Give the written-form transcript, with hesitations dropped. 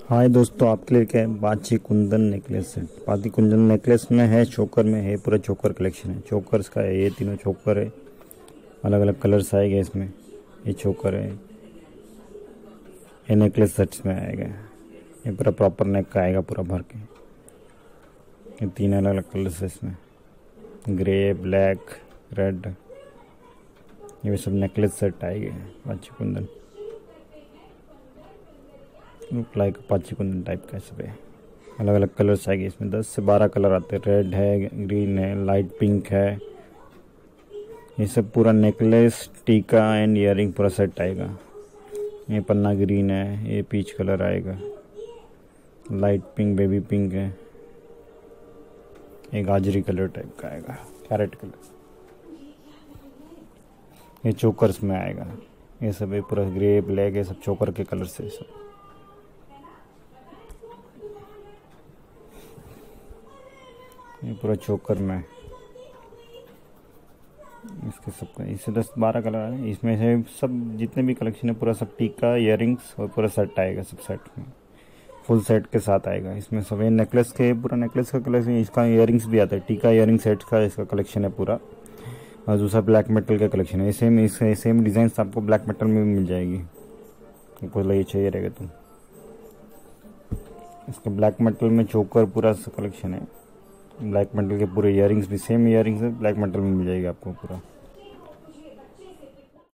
हाय दोस्तों, आपके लिए क्या है बाची कुंदन नेकलेस सेट। बाची कुंदन नेकलेस में है, चोकर में है, पूरा चोकर कलेक्शन है। चोकर्स का है, ये तीनों चोकर है, अलग अलग कलर्स आएंगे इसमें। ये चोकर है, ये नेकलेस सेट्स में आएगा। ये पूरा प्रॉपर नेक का आएगा, पूरा भर के। ये तीन अलग अलग कलर्स है इसमें, ग्रे, ब्लैक, रेड। ये सब नेकलेस सेट आएंगे बाची कुंदन, लुक लाइक पाची कुंदन टाइप का। सब है, अलग अलग कलर्स आएंगे इसमें। 10 से 12 कलर आते हैं। रेड है, ग्रीन है, लाइट पिंक है। ये सब पूरा नेकलेस, टीका एंड ईयरिंग पूरा सेट आएगा। ये पन्ना ग्रीन है, ये पीच कलर आएगा, लाइट पिंक, बेबी पिंक है, ये गाजरी कलर टाइप का आएगा, कैरेट कलर। ये चोकर्स में आएगा। ये सब है पूरा ग्रे, ब्लैक, ये सब चोकर के कलर से सब। ये पूरा चोकर में इसके सबका, इससे 10-12 कलर है इसमें से। सब जितने भी कलेक्शन है पूरा सब टीका, इयरिंग्स और पूरा सेट आएगा। सब सेट में फुल सेट के साथ आएगा इसमें। सब ये नेकलेस के, पूरा नेकलेस का कलेक्शन। इसका इयरिंग्स भी आता है, टीका इयरिंग सेट का इसका कलेक्शन है पूरा। और दूसरा ब्लैक मेटल का कलेक्शन है। सेम डिज़ाइन आपको ब्लैक मेटल में भी मिल जाएगी, आपको ये चाहिए रहेगा तो। इसका ब्लैक मेटल में चोकर पूरा कलेक्शन है। ब्लैक मेटल के पूरे इयरिंग्स भी सेम इयरिंग्स है, ब्लैक मेटल में मिल जाएगी आपको पूरा।